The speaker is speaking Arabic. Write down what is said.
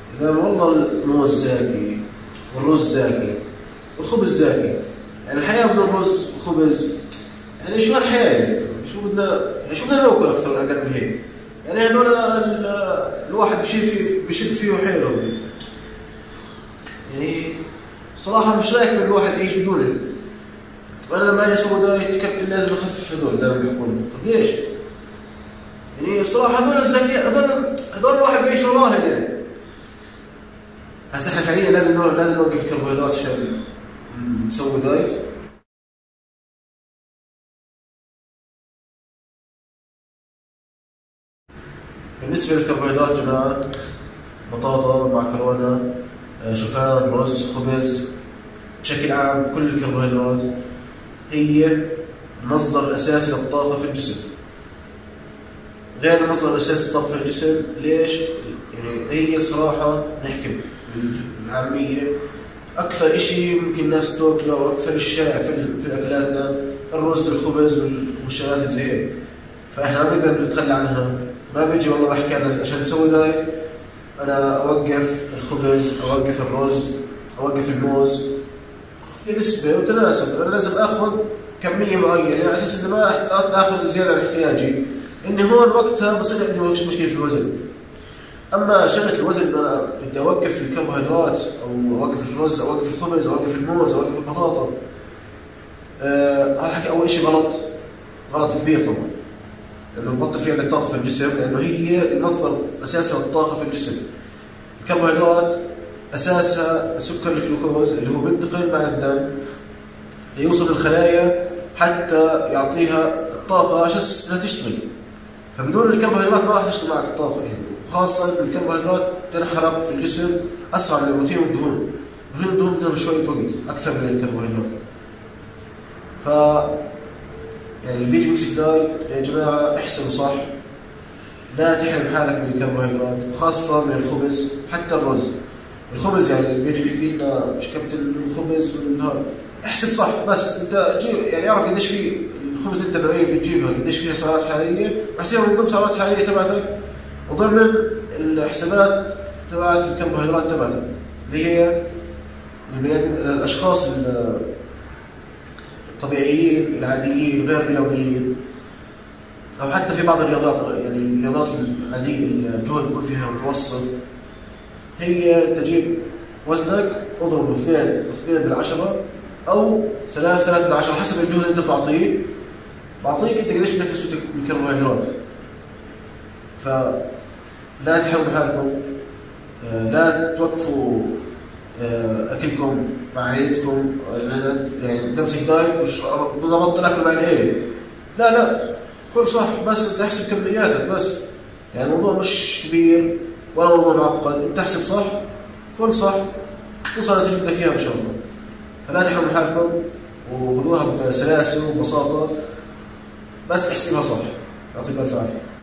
إذا والله الموز زاكي والرز زاكي والخبز زاكي، يعني الحياة بدون رز وخبز، يعني شو هالحياة؟ شو بدنا، يعني شو بدنا ناكل أكثر من أقل من هيك؟ يعني هذول الواحد بشد فيه حيله. يعني صراحة مش رايك الواحد يعيش بدونه. وأنا لما أجي أسوي دايت كابتن لازم أخفف هذول دائما بيقولوا، طب ليش؟ يعني صراحة هذول الزكية هذول الواحد بيعيش وراهن يعني. هسه احنا فعليا لازم نوقف الكربوهيدرات عشان نسوي دايت. بالنسبة للكربوهيدرات يا جماعة، بطاطا، معكرونة، شوفان، رز، خبز، بشكل عام كل الكربوهيدرات هي المصدر الأساسي للطاقة في الجسم. غير المصدر الأساسي للطاقة في الجسم، ليش؟ يعني هي صراحة نحكي بالعامية أكثر إشي ممكن الناس تاكله وأكثر إشي شائع في أكلاتنا الرز، الخبز والشغلات زي هيك. فإحنا ما بنقدر نتخلى عنها. ما بيجي والله بحكي أنا عشان أسوي دايت أنا أوقف الخبز، أوقف الرز، أوقف الموز. في نسبة وتناسب. أنا لازم آخذ كمية معينة على أساس إني ما آخذ زيادة عن احتياجي، إني هون وقتها بصير عندي مشكلة في الوزن. أما شغلة الوزن أنا بدي أوقف الكربوهيدرات أو أوقف الرز أو أوقف الخبز أو أوقف الموز أو أوقف البطاطا، هذا حكي أول شيء غلط كبير طبعا، لأنه بطل في عندك طاقة في الجسم، لأنه هي المصدر الأساسي للطاقة في الجسم. الكربوهيدرات أساسها سكر الجلوكوز اللي هو بينتقل مع الدم ليوصل للخلايا حتى يعطيها الطاقة عشان تشتغل. فبدون الكربوهيدرات ما راح تشتغل معك الطاقة يعني. وخاصة الكربوهيدرات تنحرق في الجسم أسرع من البروتين والدهون. البروتين والدهون بدهم شوية وقت أكثر من الكربوهيدرات. يعني اللي بيجي يمسك دايت يا جماعة احسبوا صح، لا تحرم حالك من الكربوهيدرات وخاصة من الخبز. حتى الخبز يعني اللي بيجي يحكي لنا مش كابتن الخبز والنهار، احسب صح. بس انت جيب يعني اعرف قديش في الخبز انت نوعية بتجيبها، قديش فيها سعرات حرارية، احسبها من ضمن السعرات الحرارية تبعتك وضمن الحسابات تبعت الكربوهيدرات تبعتك اللي هي الاشخاص الطبيعيين العاديين غير الرياضيين، او حتى في بعض الرياضات يعني الرياضات العادية الجهد بيكون فيها متوسط، هي تجيب وزنك اضرب 2 بالعشرة او 3 بالعشرة حسب الجهد اللي انت بتعطيه. بعطيك انت قديش بدك نسبة الكربوهيدرات. فلا تحرموا حالكم، لا توقفوا اكلكم مع عائلتكم، يعني نمسك دايت مش بضبط اكل مع العيله. لا كل صح، بس انت احسب كمياتك بس. يعني الموضوع مش كبير ولا موضوع معقد، انت احسب صح كل صح توصل نتيجة بدك اياها ان شاء الله. فلا تحرموا حالكم وخذوها بسلاسة وببساطة، بس احسبها صح. يعطيك الف عافية.